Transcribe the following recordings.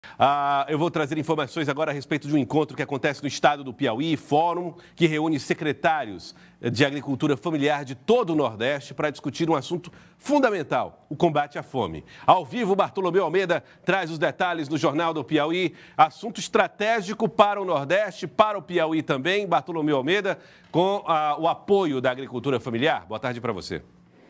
Eu vou trazer informações agora a respeito de um encontro que acontece no estado do Piauí, fórum que reúne secretários de agricultura familiar de todo o Nordeste para discutir um assunto fundamental, o combate à fome. Ao vivo, Bartolomeu Almeida traz os detalhes no Jornal do Piauí, assunto estratégico para o Nordeste, para o Piauí também. Bartolomeu Almeida, com o apoio da agricultura familiar. Boa tarde para você.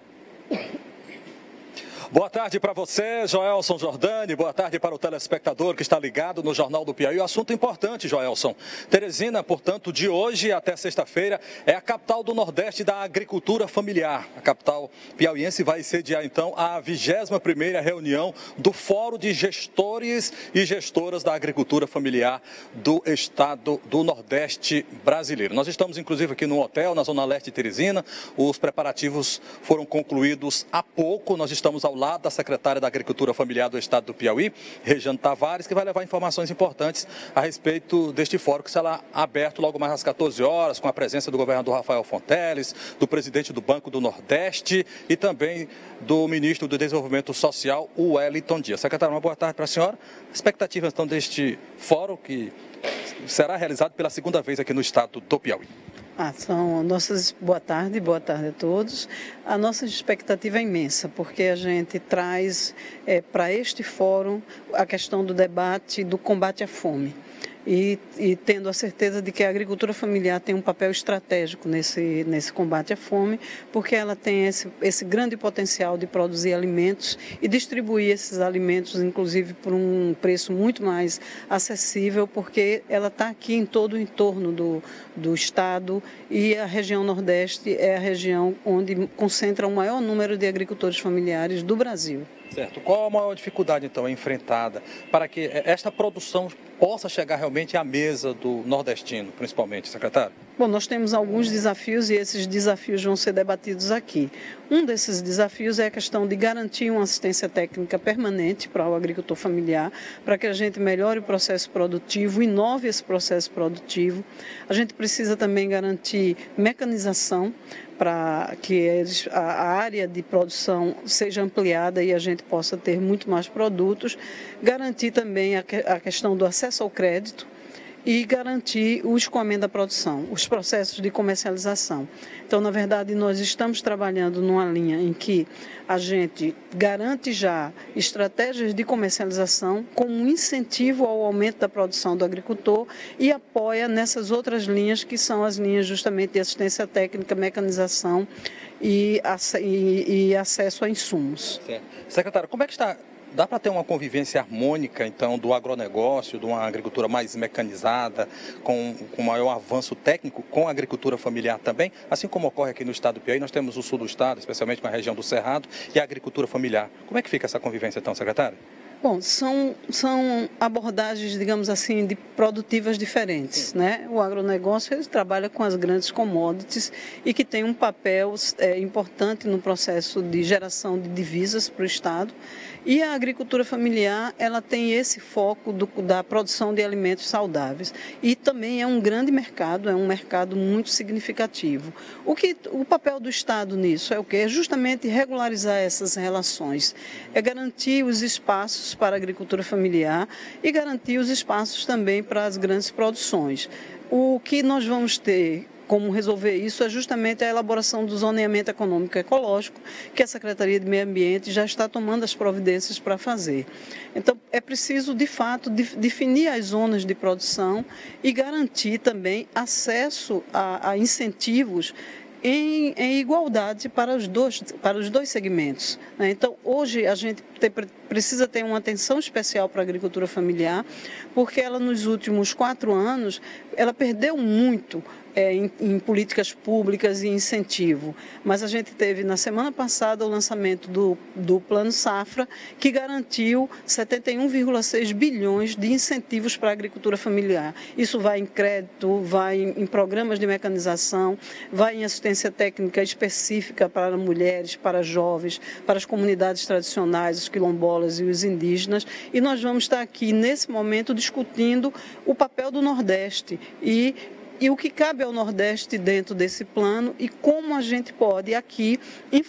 Boa tarde para você, Joelson Jordani. Boa tarde para o telespectador que está ligado no Jornal do Piauí. O assunto importante, Joelson. Teresina, portanto, de hoje até sexta-feira, é a capital do Nordeste da agricultura familiar. A capital piauiense vai sediar, então, a 21ª reunião do Fórum de Gestores e Gestoras da Agricultura Familiar do Estado do Nordeste brasileiro. Nós estamos, inclusive, aqui no hotel, na Zona Leste de Teresina. Os preparativos foram concluídos há pouco. Nós estamos ao lado da secretária da Agricultura Familiar do Estado do Piauí, Rejane Tavares, que vai levar informações importantes a respeito deste fórum, que será aberto logo mais às 14 horas, com a presença do governador Rafael Fonteles, do presidente do Banco do Nordeste e também do ministro do Desenvolvimento Social, o Wellington Dias. Secretária, uma boa tarde para a senhora. Expectativas, então, deste fórum, que será realizado pela segunda vez aqui no Estado do Piauí. Boa tarde a todos. A nossa expectativa é imensa, porque a gente traz para este fórum a questão do debate do combate à fome. E tendo a certeza de que a agricultura familiar tem um papel estratégico nesse combate à fome, porque ela tem esse grande potencial de produzir alimentos e distribuir esses alimentos, inclusive por um preço muito mais acessível, porque ela está aqui em todo o entorno do estado, e a região Nordeste é a região onde concentra o maior número de agricultores familiares do Brasil. Certo. Qual a maior dificuldade, então, enfrentada para que esta produção possa chegar realmente à mesa do nordestino, principalmente, secretário? Bom, nós temos alguns desafios e esses desafios vão ser debatidos aqui. Um desses desafios é a questão de garantir uma assistência técnica permanente para o agricultor familiar, para que a gente melhore o processo produtivo, inove esse processo produtivo. A gente precisa também garantir mecanização para que a área de produção seja ampliada e a gente possa ter muito mais produtos. Garantir também a questão do acesso ao crédito e garantir o escoamento da produção, os processos de comercialização. Então, na verdade, nós estamos trabalhando numa linha em que a gente garante já estratégias de comercialização como um incentivo ao aumento da produção do agricultor e apoia nessas outras linhas, que são as linhas justamente de assistência técnica, mecanização e acesso a insumos. Certo. Secretário, como é que está? Dá para ter uma convivência harmônica, então, do agronegócio, de uma agricultura mais mecanizada, com maior avanço técnico, com a agricultura familiar também, assim como ocorre aqui no estado do Piauí? Nós temos o sul do estado, especialmente com a região do Cerrado, e a agricultura familiar. Como é que fica essa convivência, então, secretário? Bom, são abordagens, digamos assim, produtivas diferentes, né? O agronegócio ele trabalha com as grandes commodities e que tem um papel importante no processo de geração de divisas para o Estado. E a agricultura familiar, ela tem esse foco da produção de alimentos saudáveis. E também é um grande mercado, é um mercado muito significativo. O papel do Estado nisso é o quê? É justamente regularizar essas relações, é garantir os espaços para a agricultura familiar e garantir os espaços também para as grandes produções. O que nós vamos ter como resolver isso é justamente a elaboração do zoneamento econômico ecológico, que a Secretaria de Meio Ambiente já está tomando as providências para fazer. Então, é preciso, de fato, definir as zonas de produção e garantir também acesso a incentivos em igualdade para os dois segmentos, né? Então, hoje a gente precisa ter uma atenção especial para a agricultura familiar, porque ela, nos últimos 4 anos, ela perdeu muito em políticas públicas e incentivo. Mas a gente teve, na semana passada, o lançamento do Plano Safra, que garantiu 71,6 bilhões de incentivos para a agricultura familiar. Isso vai em crédito, vai em programas de mecanização, vai em assistência técnica específica para mulheres, para jovens, para as comunidades tradicionais, os quilombolas e os indígenas. E nós vamos estar aqui, nesse momento, discutindo o papel do Nordeste e o que cabe ao Nordeste dentro desse plano e como a gente pode aqui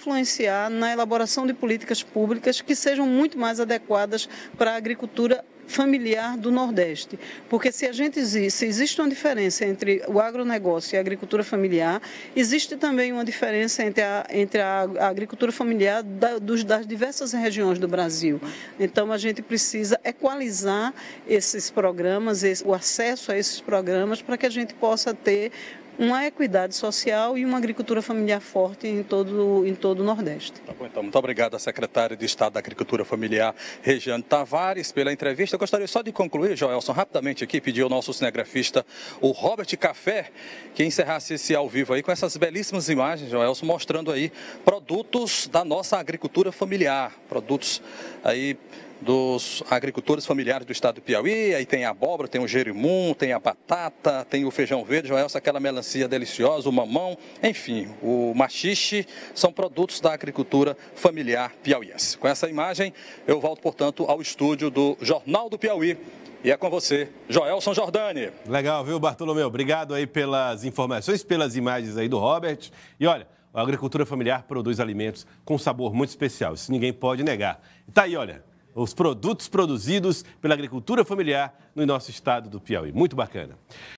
influenciar na elaboração de políticas públicas que sejam muito mais adequadas para a agricultura familiar do Nordeste. Porque se existe uma diferença entre o agronegócio e a agricultura familiar, existe também uma diferença entre a agricultura familiar das diversas regiões do Brasil. Então, a gente precisa equalizar esses programas, o acesso a esses programas, para que a gente possa ter uma equidade social e uma agricultura familiar forte em todo o Nordeste. Tá bom, então, muito obrigado à secretária de Estado da Agricultura Familiar, Regiane Tavares, pela entrevista. Eu gostaria só de concluir, Joelson, rapidamente aqui, pedir ao nosso cinegrafista, o Robert Café, que encerrasse esse ao vivo aí com essas belíssimas imagens, Joelson, mostrando aí produtos da nossa agricultura familiar, produtos aí dos agricultores familiares do estado do Piauí. Aí tem a abóbora, tem o jerimum, tem a batata, tem o feijão verde, Joelson, aquela melancia deliciosa, o mamão, enfim, o maxixe, são produtos da agricultura familiar piauiense. Com essa imagem, eu volto, portanto, ao estúdio do Jornal do Piauí. E é com você, Joelson Jordani. Legal, viu, Bartolomeu? Obrigado aí pelas informações, pelas imagens aí do Robert. E olha, a agricultura familiar produz alimentos com sabor muito especial, isso ninguém pode negar. Tá aí, olha, os produtos produzidos pela agricultura familiar no nosso estado do Piauí. Muito bacana.